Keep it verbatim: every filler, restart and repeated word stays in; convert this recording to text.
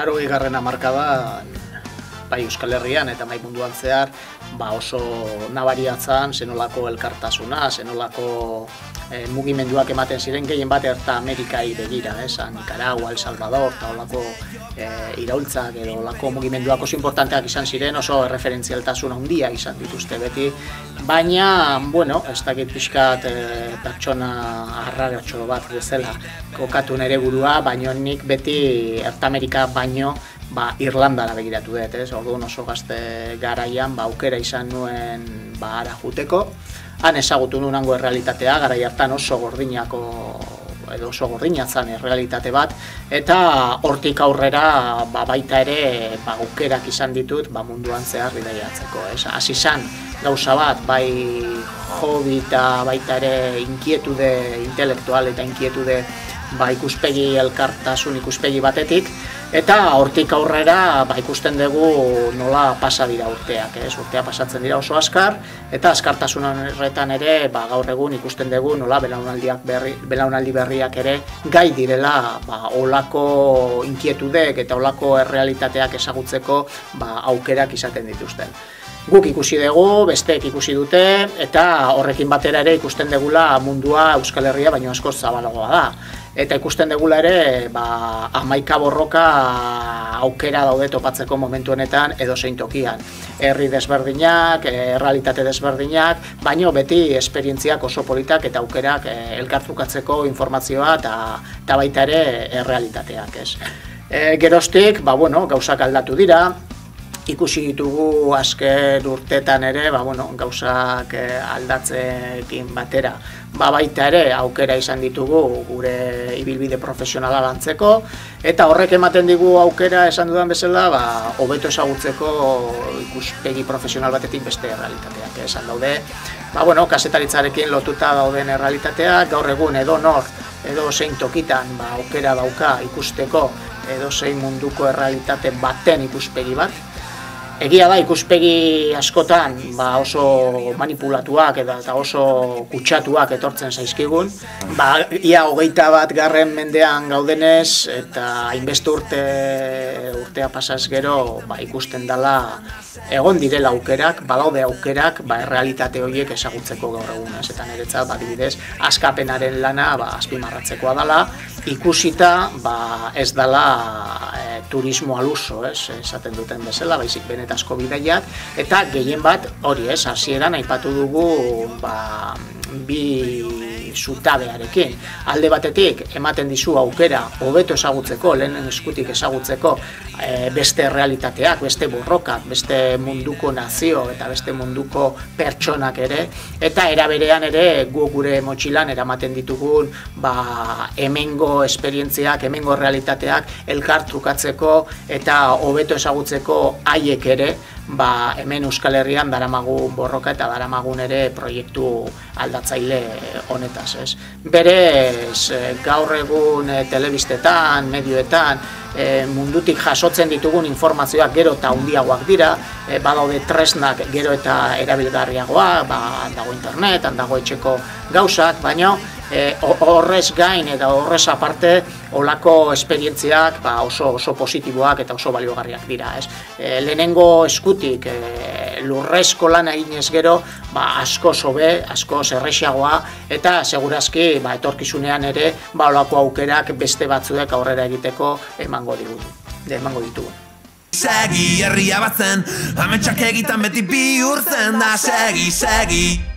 Laurogeigarren hamarkadan bai Euskal Herrian eta bai munduan zehar ba oso nabariatzen zenolako elkartasuna, zenolako eh, mugimenduak ematen ziren gehien bat Erta Amerikai begira, eh, Nicaragua, El Salvador, eta olako eh, iraultzak edo olako mugimenduak oso importanteak izan ziren, oso referentzialtasun handia izan dituzte beti, baina, bueno, ez dakit pixkat eh, pertsona arraratxo bat bezala kokatu nere burua, baina nik beti Erta Amerika baino ba, Irlandara begiratu dut, ez? Orduan oso gazte garaian ba, aukera izan nuen ba, ara juteko. Han ezagutu nuen hango errealitatea, garai hartan oso gordinako edo oso gordina zen errealitate bat, eta hortik aurrera ba, baita ere ba, aukerak izan ditut ba, munduan zehar bidaiatzeko. Hasi zen gauza bat, bai hobi eta baita ere inkietude intelektual eta inkietude ba, ikuspegi elkartasun ikuspegi batetik, eta hortik aurrera ba, ikusten dugu nola pasa dira urteak, ez? Urtea pasatzen dira oso azkar, eta azkartasun horretan ere ba, gaur egun ikusten dugu nola belaunaldiak berri, belaunaldi berriak ere gai direla ba, olako inkietudek eta olako errealitateak ezagutzeko ba, aukerak izaten dituzten. Guk ikusi dugu, besteek ikusi dute, eta horrekin batera ere ikusten dugula mundua Euskal Herria baino askoz zabalagoa da. Eta ikusten dugula ere, ba, hamaika borroka aukera daude topatzeko momentu honetan edo zein tokian. Herri desberdinak, errealitate desberdinak, baino beti esperientziak oso politak eta aukerak elkartrukatzeko informazioa eta, eta baita ere errealitateak. Ez. E, geroztik, ba, bueno, gauzak aldatu dira, ikusi ditugu azken urtetan ere, ba, bueno, gauzak aldatzekin batera, ba, baita ere aukera izan ditugu gure ibilbide profesionala lantzeko, eta horrek ematen digu aukera esan dudan bezala, ba, hobeto ezagutzeko ikuspegi profesional batetik beste errealitateak esan daude. Ba, bueno, kasetaritzarekin lotuta dauden errealitateak, gaur egun edo nor, edo zein tokitan ba, aukera dauka ikusteko edo zein munduko errealitate baten ikuspegi bat. Egia da ikuspegi askotan ba, oso manipulatuak eta oso kutsatuak etortzen zaizkigun. Ba, ia hogeita bat garren mendean gaudenez eta hainbeste urte urtea pasaz gero ba, ikusten dela egon direla aukerak, badaude aukerak ba, errealitate horiek ezagutzeko gaur egun. Eta niretzat ba, adibidez, askapenaren lana ba, azpimarratzekoa dela, ikusita ba, ez dela e, turismo aluso, ez, esaten duten bezala, baizik benetazko bidaiak, eta gehien bat hori ez, hasieran aipatu dugu ba, bi zutabearekin. Alde batetik ematen dizu aukera hobeto ezagutzeko, lehenen eskutik ezagutzeko e, beste realitateak, beste borrokak, beste munduko nazio eta beste munduko pertsonak ere, eta era berean ere gu gure motxilan eramaten ditugun ba, hemengo esperientziak, hemengo realitateak elkar trukatzeko eta hobeto ezagutzeko haiek ere ba, hemen Euskal Herrian daramagun borroka eta daramagun ere proiektu aldatzaile honetaz. Ez. Berez, gaur egun e, telebistetan, medioetan, e, mundutik jasotzen ditugun informazioak gero eta handiagoak dira, e, badaude tresnak gero eta erabilgarriagoak, ba, dago internet, dago etxeko gauzak, baina E, horrez gain eta horrez aparte olako esperientziak ba, oso, oso positiboak eta oso baliogarriak dira. Ez? E, lehenengo eskutik e, lurrezko lana eginez gero ba, asko sobe, asko erresiagoa eta segurazki ba, etorkizunean ere ba, olako aukerak beste batzuek aurrera egiteko emango ditugu. Emango ditugu. Segi herria batzen, ametsak egitan beti bihurtzen da, segi, segi.